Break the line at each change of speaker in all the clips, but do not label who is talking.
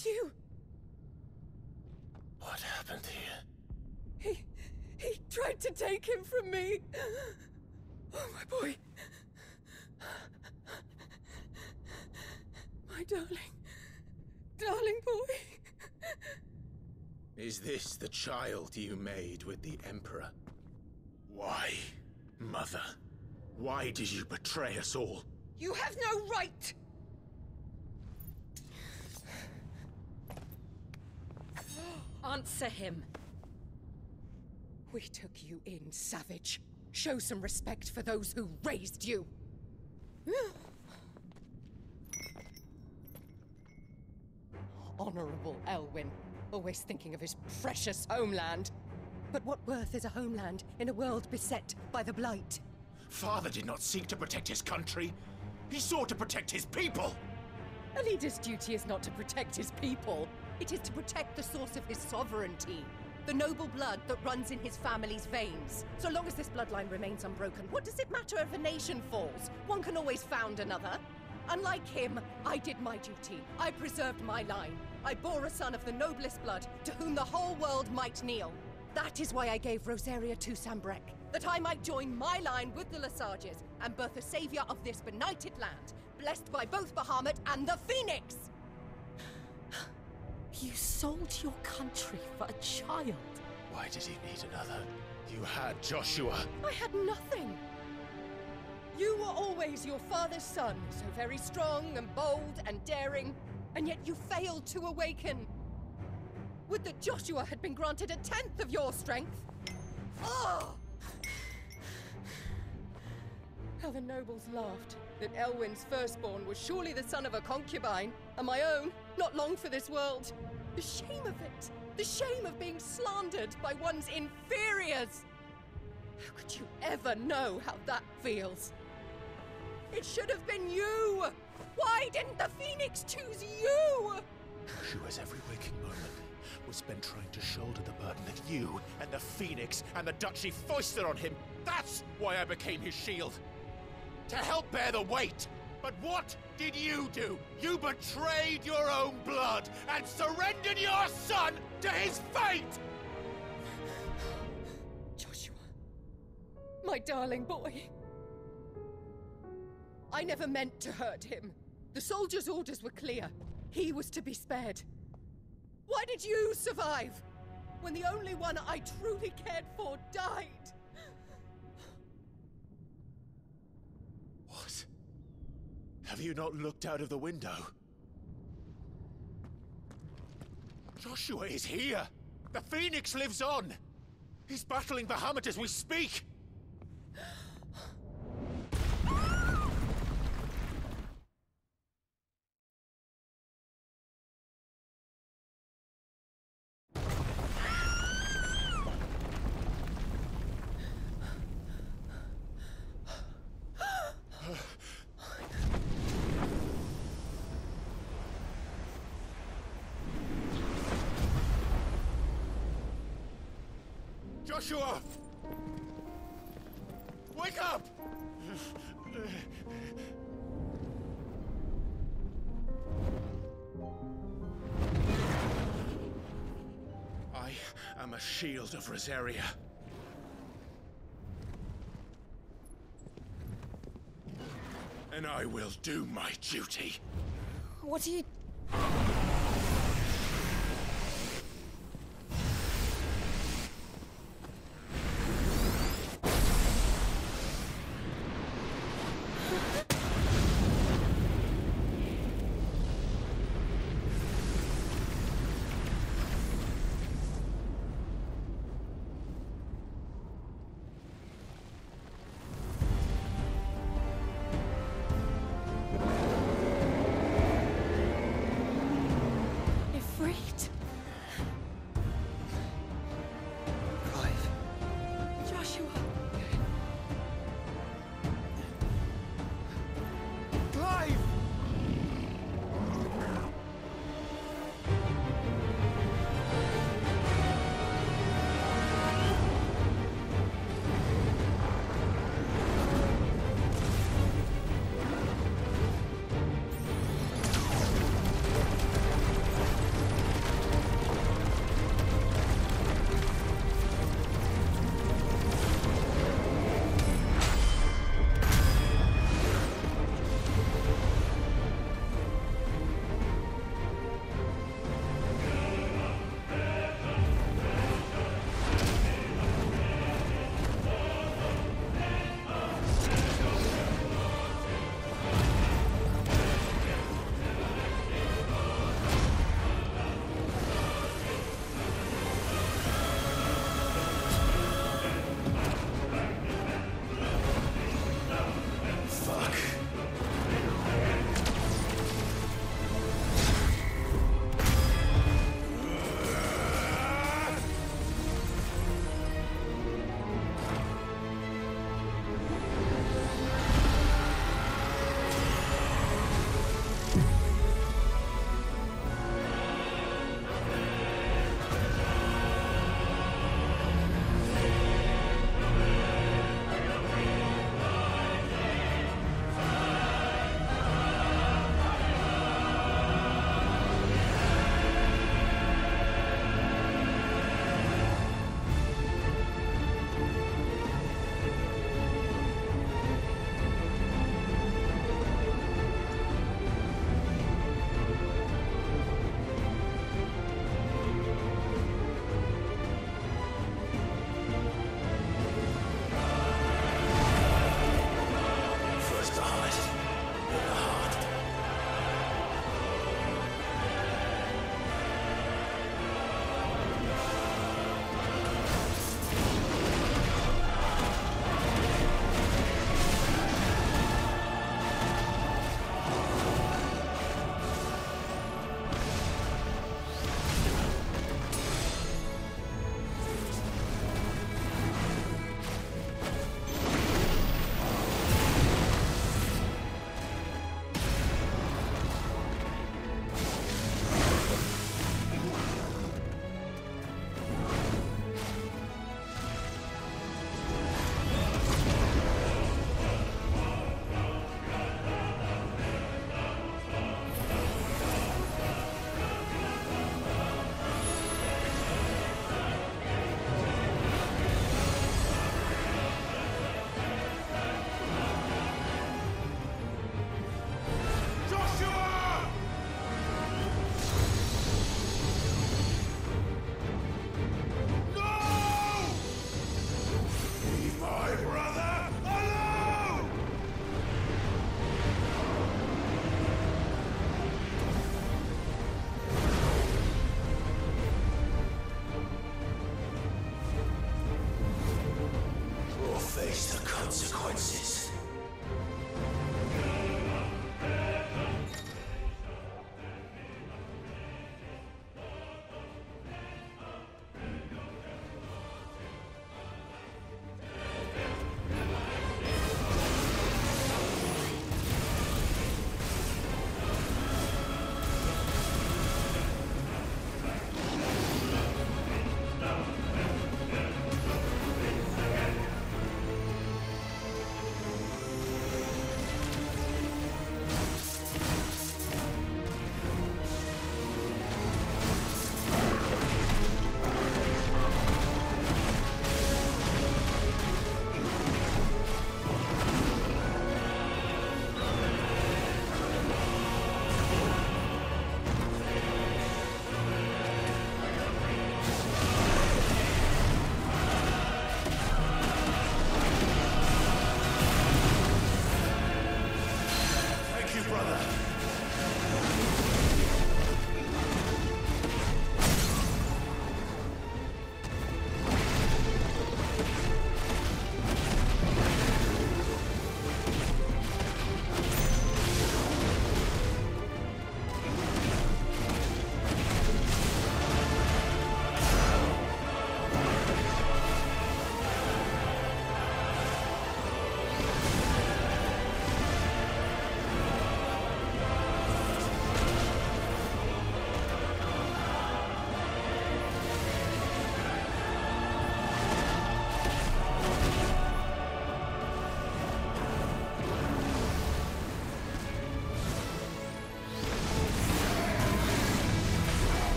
It's you!
What happened here?
He tried to take him from me! Oh, my boy! My darling boy!
Is this the child you made with the Emperor? Why, Mother? Why did you betray us all?
You have no right! Answer him. We took you in, savage. Show some respect for those who raised you. Honorable Elwyn, always thinking of his precious homeland. But what worth is a homeland in a world beset by the Blight?
Father did not seek to protect his country. He sought to protect his people.
A leader's duty is not to protect his people. It is to protect the source of his sovereignty. The noble blood that runs in his family's veins. So long as this bloodline remains unbroken, what does it matter if a nation falls? One can always found another. Unlike him, I did my duty. I preserved my line. I bore a son of the noblest blood, to whom the whole world might kneel. That is why I gave Rosaria to Sanbreque, that I might join my line with the Lesages and birth a savior of this benighted land, blessed by both Bahamut and the Phoenix!
You sold your country for a child.
Why did he need another? You had Joshua.
I had nothing. You were always your father's son, so very strong and bold and daring, and yet you failed to awaken. Would that Joshua had been granted 1/10 of your strength? Oh! How the nobles laughed that Elwyn's firstborn was surely the son of a concubine, and my own, not long for this world. The shame of it! The shame of being slandered by one's inferiors! How could you ever know how that feels? It should have been you! Why didn't the Phoenix choose you?
Joshua's every waking moment was spent trying to shoulder the burden that you and the Phoenix and the Duchy foisted on him. That's why I became his shield. To help bear the weight. But what did you do? You betrayed your own blood and surrendered your son to his fate!
Joshua, my darling boy. I never meant to hurt him. The soldiers' orders were clear. He was to be spared. Why did you survive when the only one I truly cared for died?
What? Have you not looked out of the window? Joshua is here! The Phoenix lives on! He's battling Bahamut as we speak! Joshua! Wake up! I am a shield of Rosaria. And I will do my duty.
What are you...
consequences.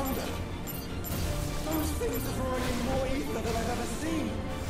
thunder. Those things are throwing more ether than I've ever seen.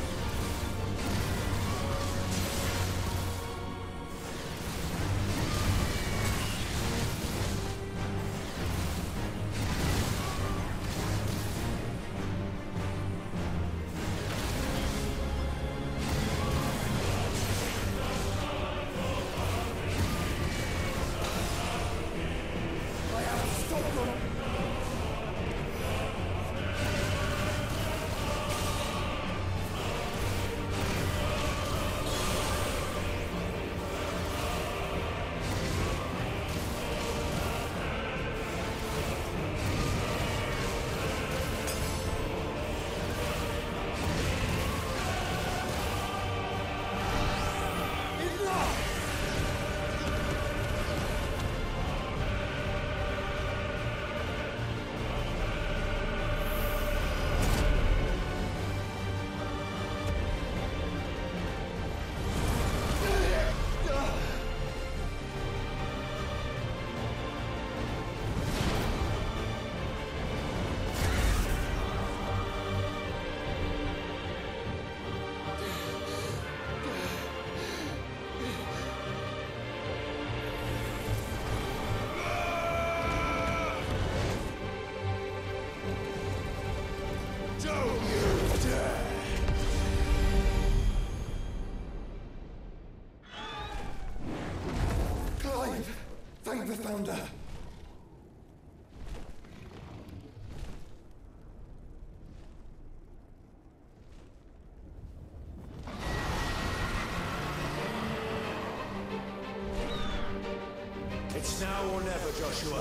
Thank the Founder!
It's now or never, Joshua.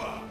over!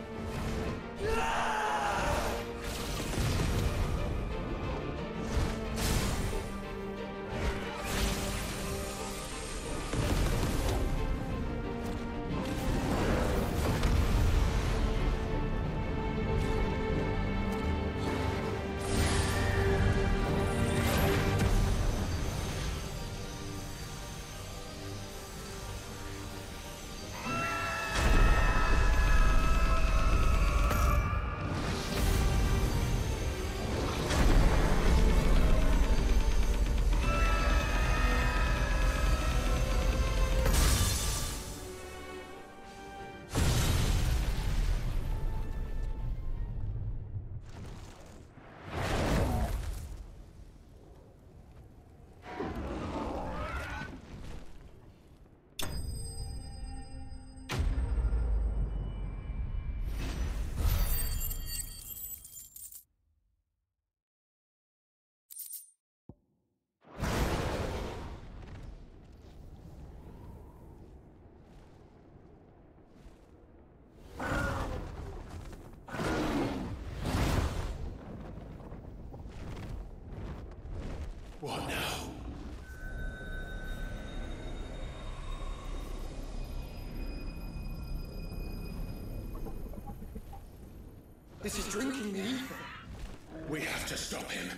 What now?
This is drinking the ether.
We have to stop him.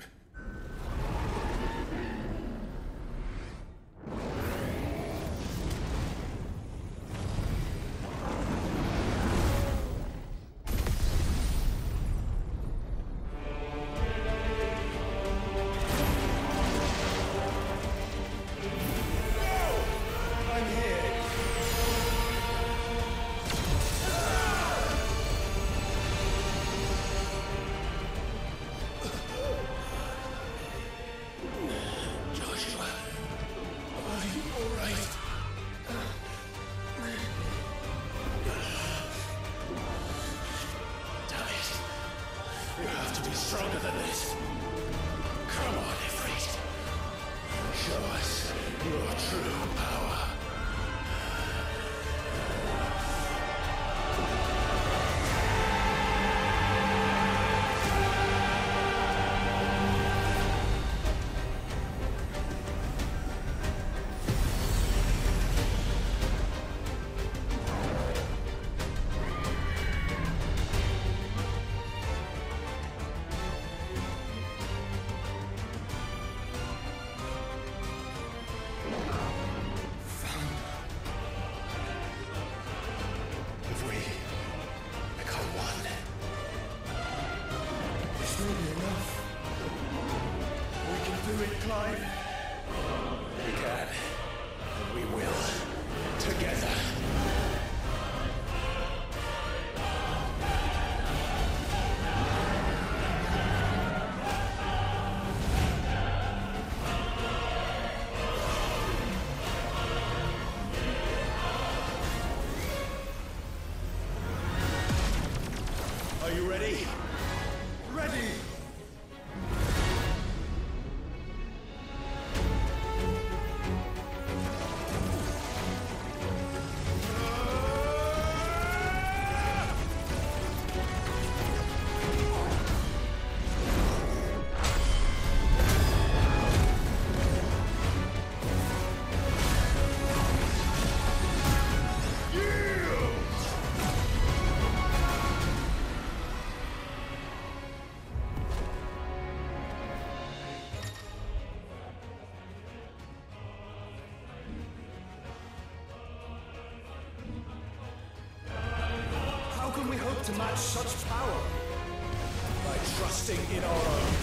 Stronger than this. Come on, Ifrit. Show us your true power. We can. We will. Together. Are you ready?
Ready! To match such power
by trusting in our own.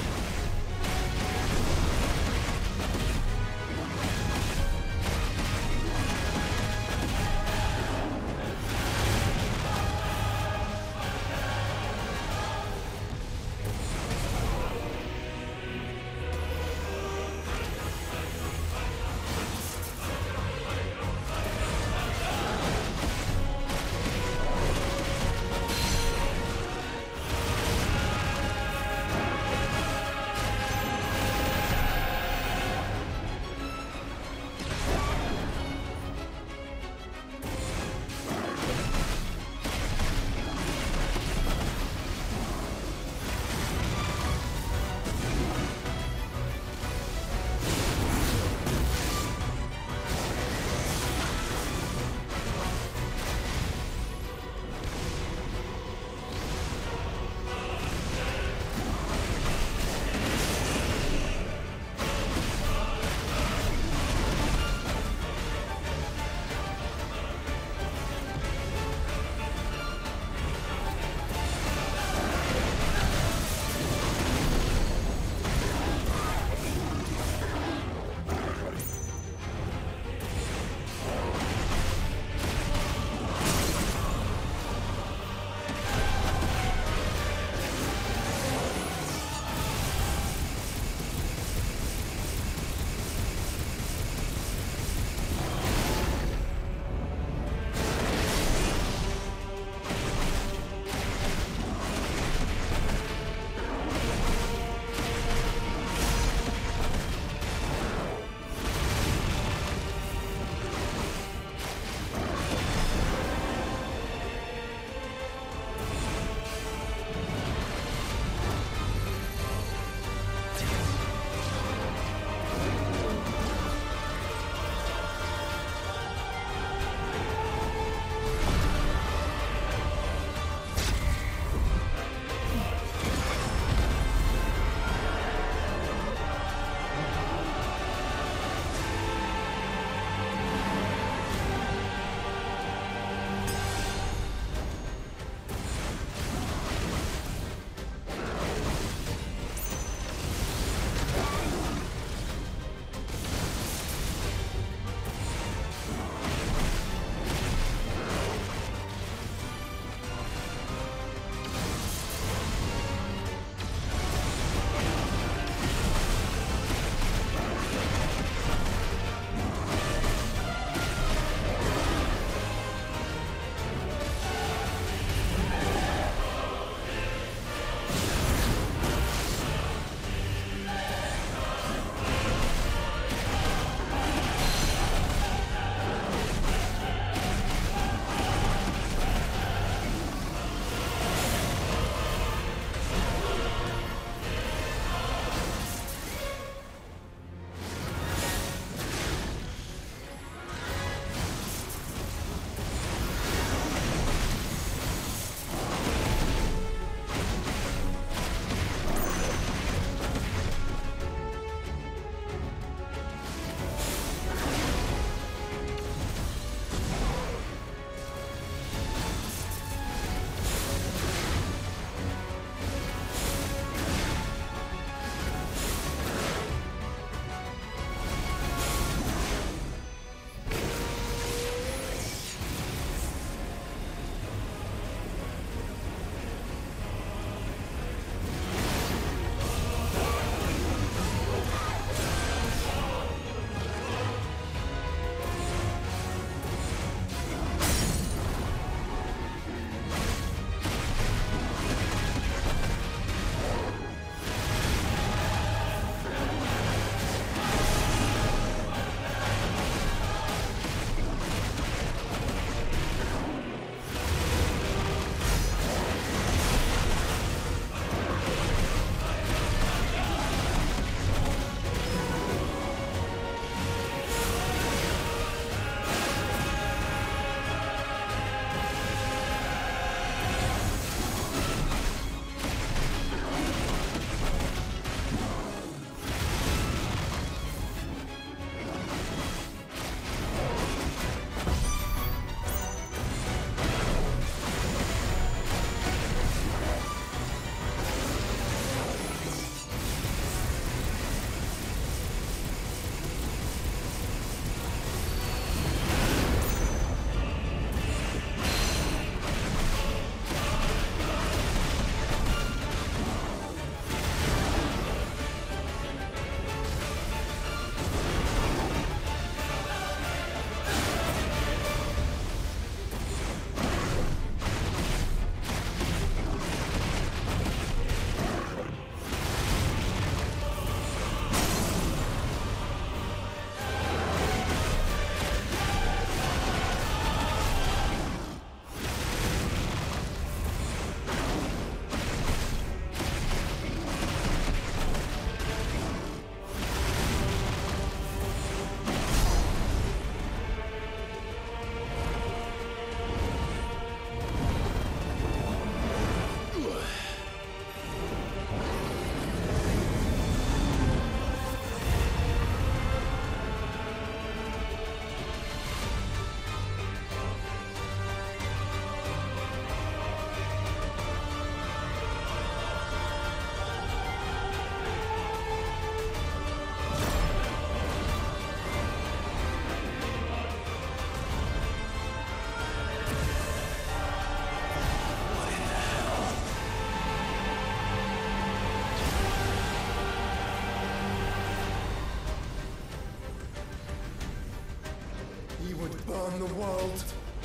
the world.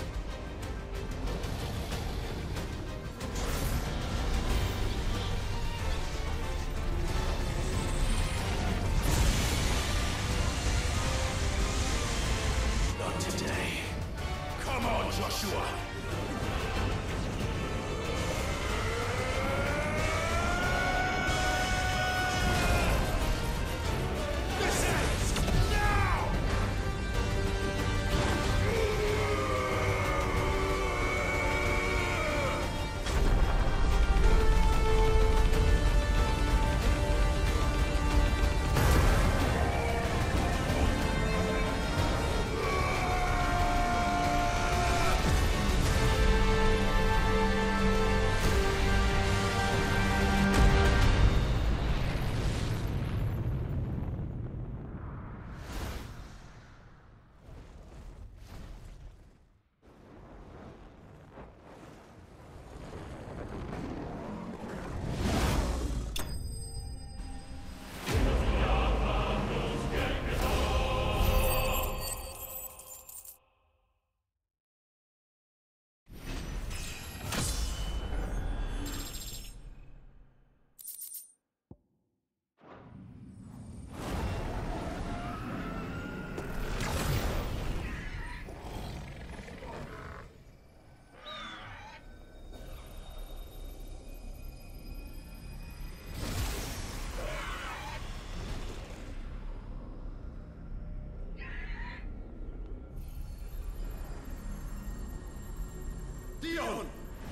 Not today. Come on, Joshua!
Dion!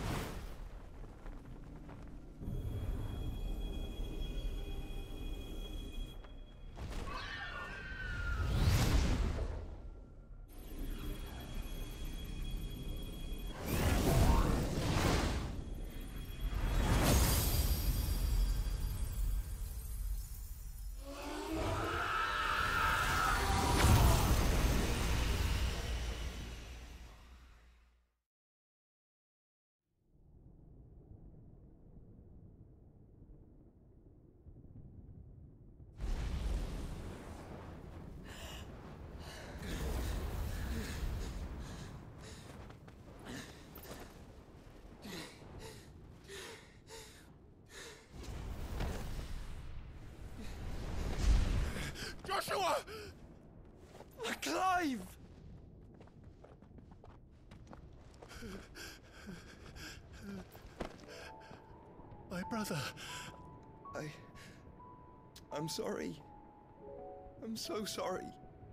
Joshua!
Clive!
My brother.
I'm sorry. I'm so sorry.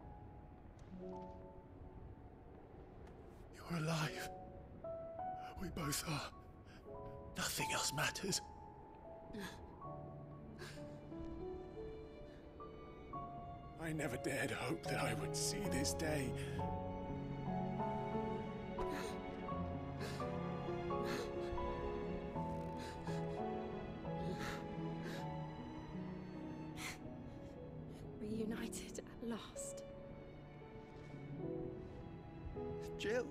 You're alive. We both are. Nothing else matters. I never dared hope that I would see this day.
Reunited at last.
Jill.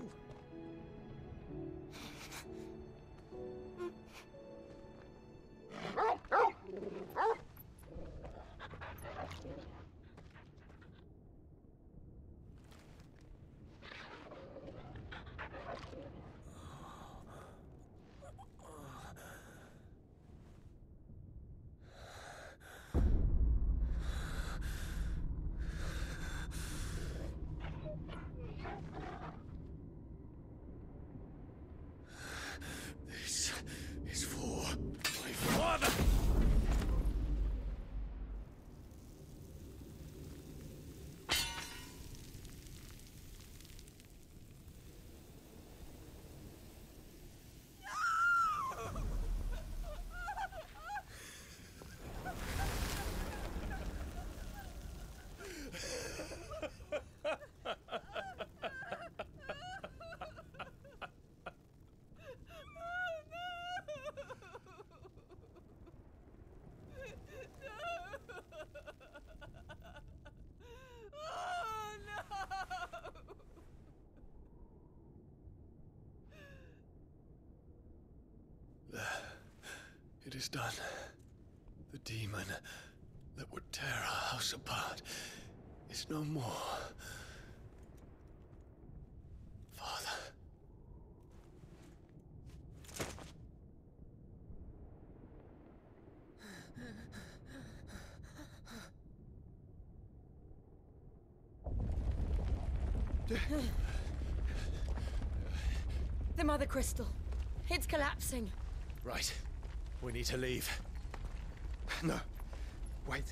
This is for my father! It is done. The demon that would tear our house apart is no more.
The Mother Crystal. It's collapsing.
Right. We need to leave.
No. Wait.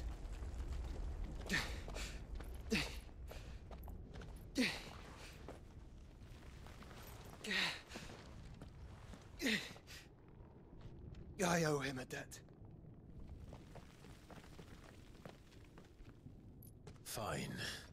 I owe him a debt.
Fine.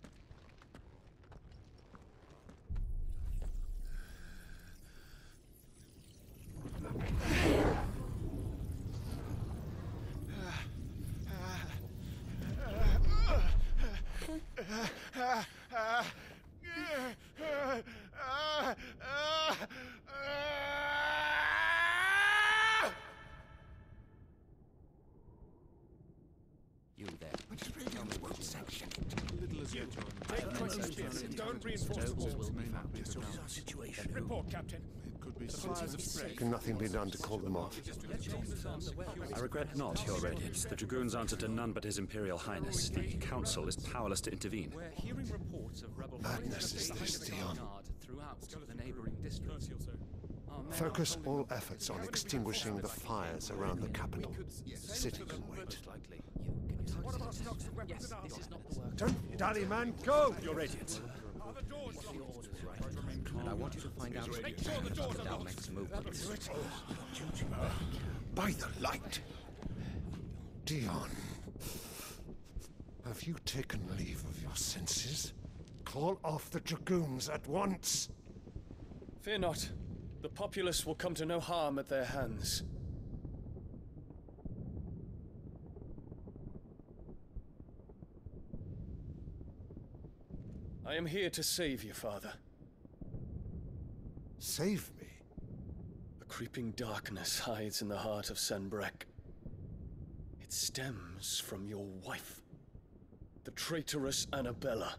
You there.
Don't reinforce the walls.
Situation.
Report, Captain.
Can nothing be done to call them off?
I regret not, Your Radiance. The Dragoons answer to none but His Imperial Highness. The Council is powerless to intervene.
We're hearing reports of rebel
Madness is this, Dion.
throughout the neighboring districts.
Focus all efforts on extinguishing the fires around the capital. The city can wait. Don't dally, man, go!
Your Radiance.
And I want you to find out our next movement.
By the light! Dion, have you taken leave of your senses? Call off the Dragoons at once!
Fear not. The populace will come to no harm at their hands. I am here to save you, Father.
Save me?
A creeping darkness hides in the heart of Sanbreque. It stems from your wife, the traitorous Annabella.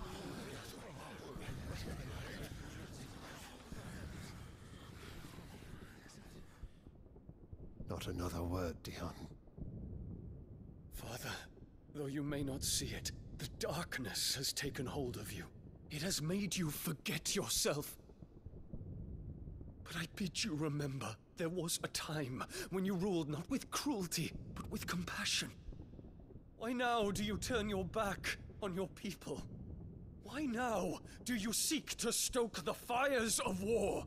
Not another word, Dion.
Father, though you may not see it, the darkness has taken hold of you. It has made you forget yourself. But I bid you remember, there was a time when you ruled not with cruelty, but with compassion. Why now do you turn your back on your people? Why now do you seek to stoke the fires of war?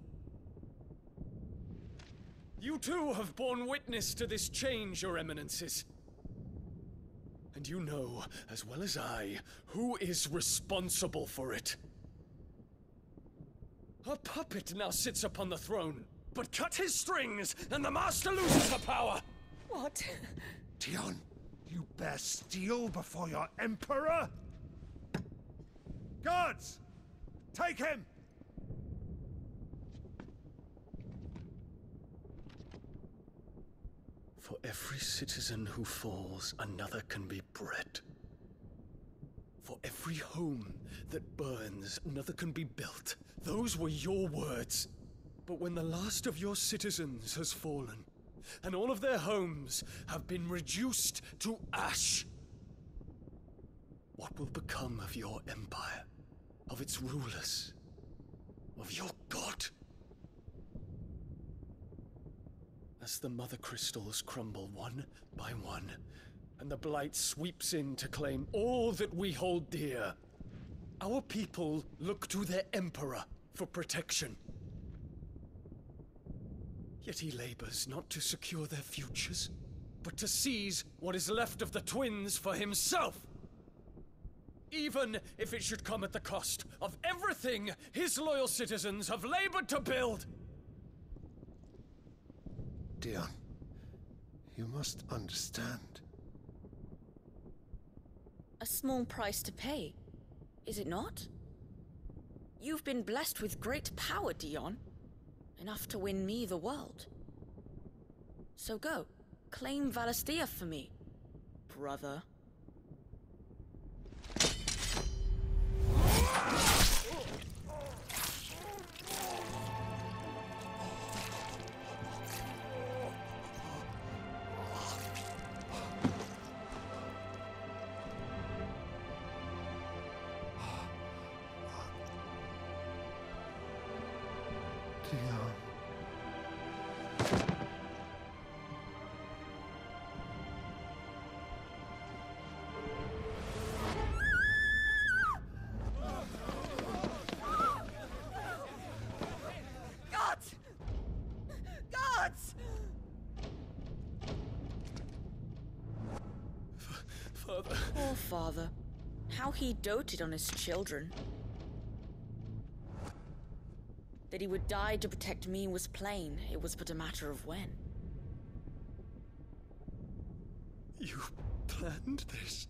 You too have borne witness to this change, Your Eminences. And you know, as well as I, who is responsible for it. A puppet now sits upon the throne, but cut his strings, and the Master loses the power!
What?
Dion, you bear steel before your Emperor? Guards! Take him!
For every citizen who falls, another can be bred. For every home that burns, another can be built. Those were your words. But when the last of your citizens has fallen, and all of their homes have been reduced to ash, what will become of your empire, of its rulers, of your god? As the Mother Crystals crumble one by one, and the Blight sweeps in to claim all that we hold dear, our people look to their Emperor for protection. Yet he labors not to secure their futures, but to seize what is left of the twins for himself. Even if it should come at the cost of everything his loyal citizens have labored to build.
Dion, you must understand.
A small price to pay, is it not? You've been blessed with great power, Dion. Enough to win me the world. So go, claim Valisthea for me, brother.
Father.
Poor father. How he doted on his children. That he would die to protect me was plain. It was but a matter of when.
You planned this?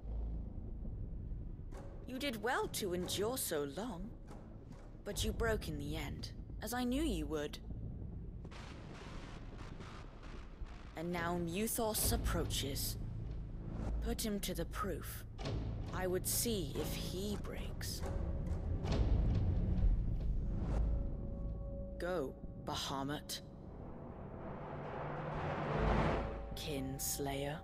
You did well to endure so long. But you broke in the end, as I knew you would. And now Muthos approaches. Put him to the proof. I would see if he breaks. Go, Bahamut. Kinslayer.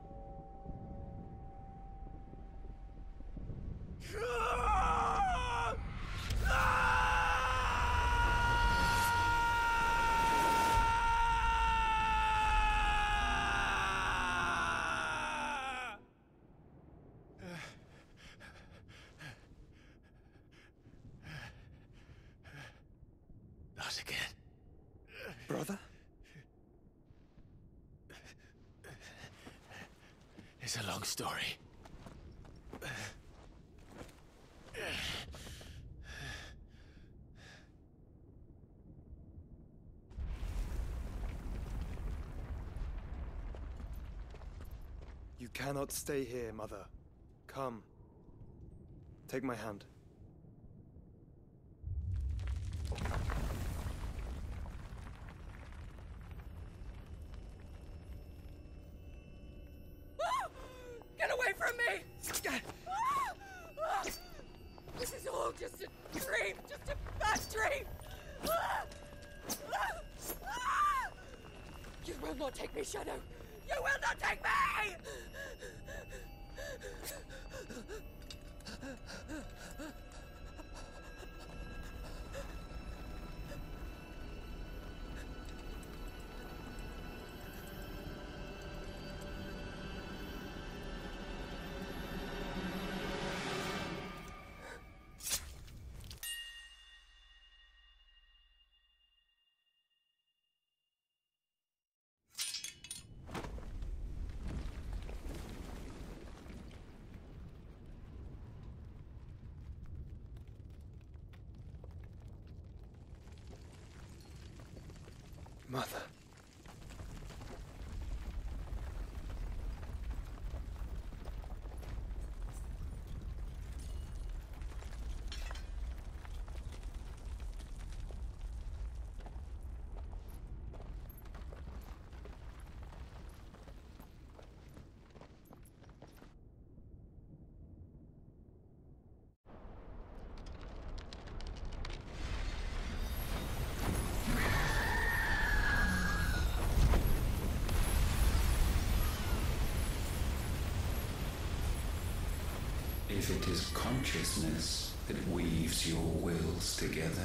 Not again.
Brother?
It's a long story.
You cannot stay here, Mother. Come. Take my hand.
Get away from me! This is all just a dream, just a bad dream! You will not take me, Shadow! You will not take me!
Mother.
If it is consciousness that weaves your wills together,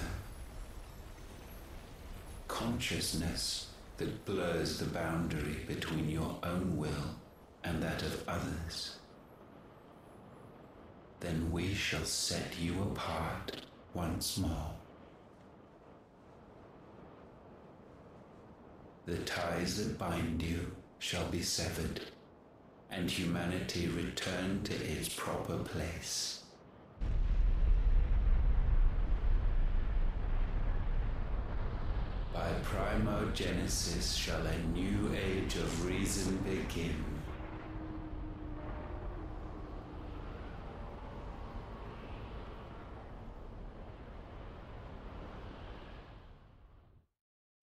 consciousness that blurs the boundary between your own will and that of others, then we shall set you apart once more. The ties that bind you shall be severed, and humanity return to its proper place. By primogenesis shall a new age of reason begin.